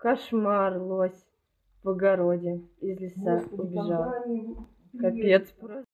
Кошмар, лось в огороде из леса Господи, убежал. когда они... Капец просто.